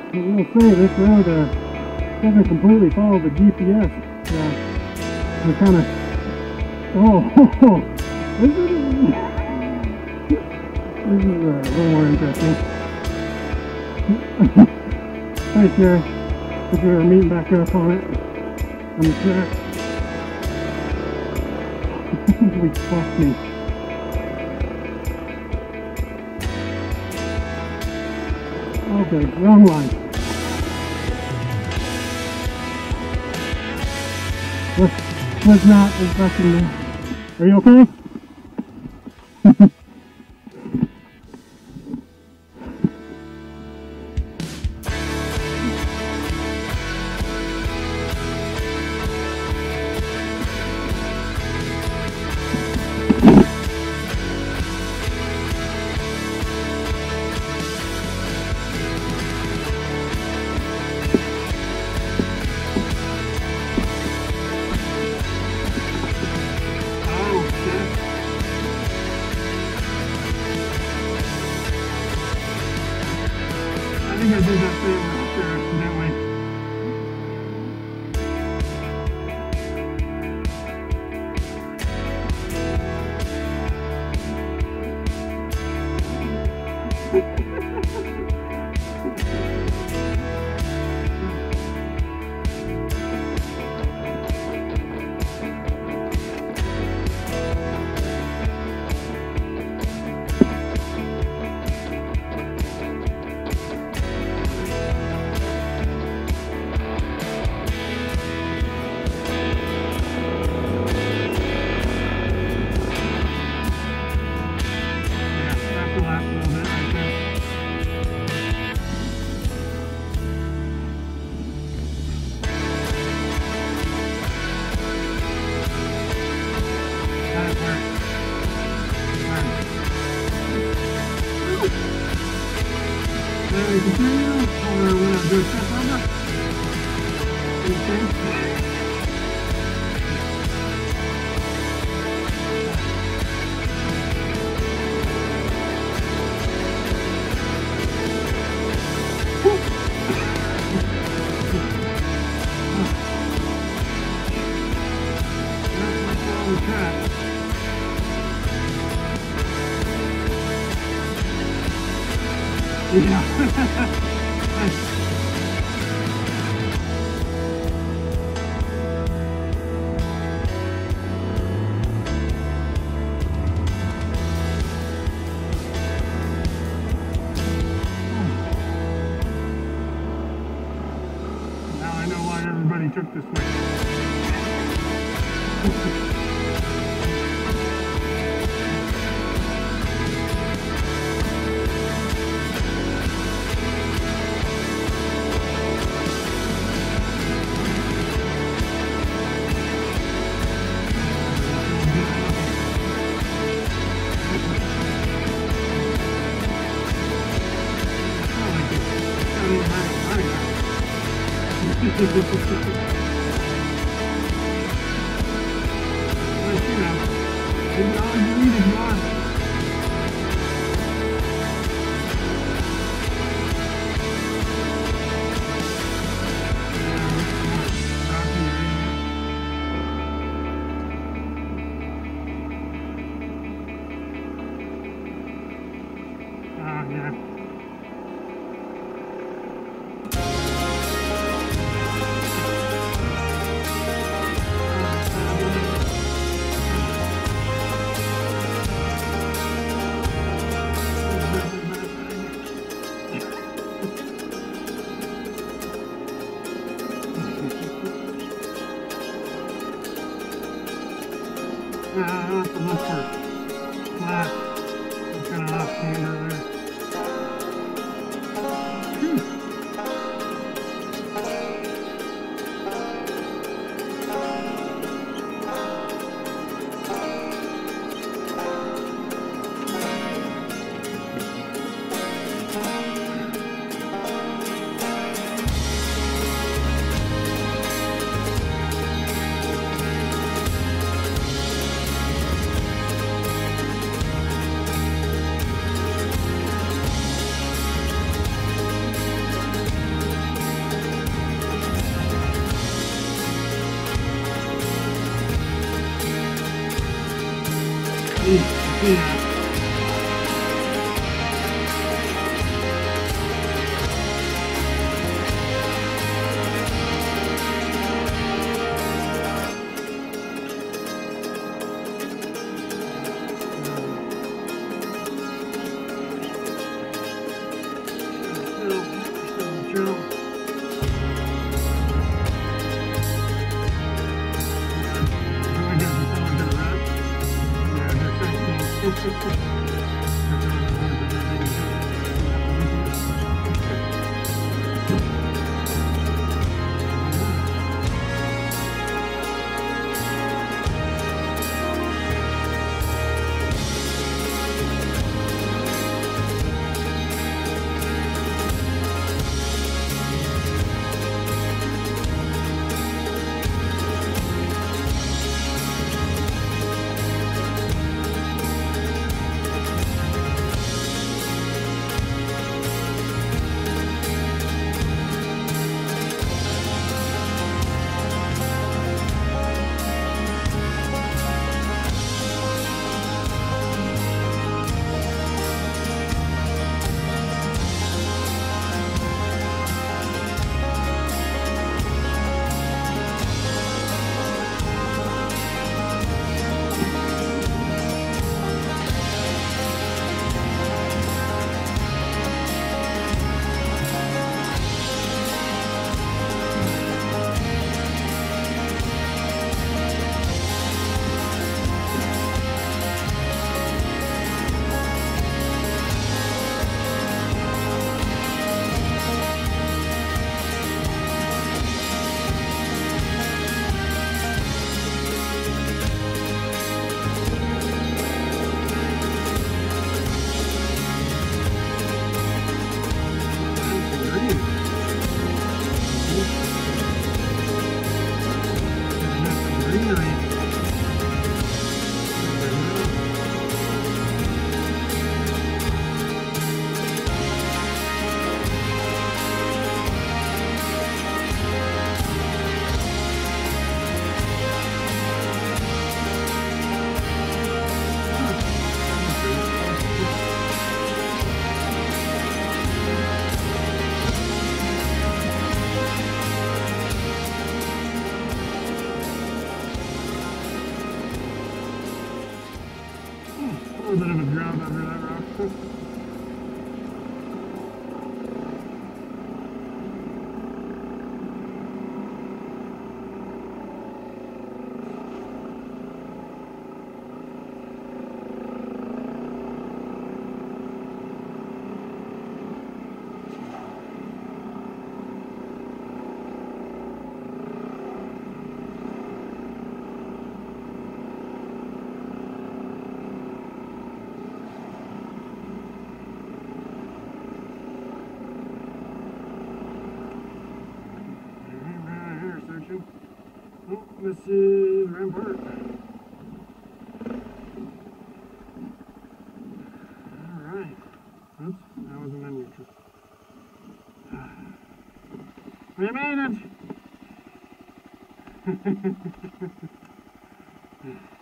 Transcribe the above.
I will say this road doesn't completely follow the GPS. We kind of, this is a little more interesting. Right here, if we were meeting back up on it, on the track. We fucked me. Okay, wrong line. Was not fucking me. Are you okay? I think I did that favor out there accidentally. We continue, or we're going to do a step over? Okay. Yeah. Now I know why everybody took this way. I have to look for flat. I'm kind of off-hander there. trail. I guess it's all good, right? Yeah, just 19. A little bit of a drop under that rock. Oh, this is Rampart. Alright. Oops, that wasn't unusual. We made it!